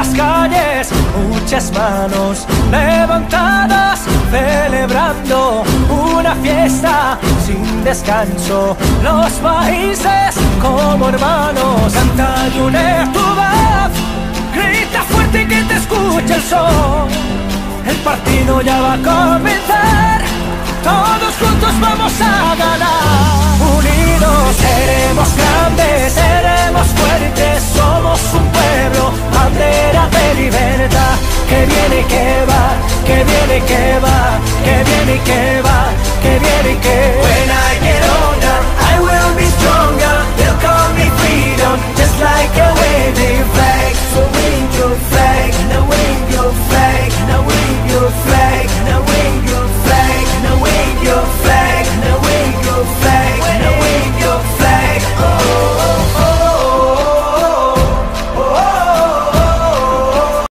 las calles, muchas manos levantadas, celebrando una fiesta sin descanso. Los países como hermanos, canta y une tu voz, grita fuerte que te escuche el sol. El partido ya va a comenzar, todos juntos vamos a ganar. Unidos seremos grandes, seremos fuertes, somos un pueblo, bandera de libertad, que viene y que va, que viene y que va.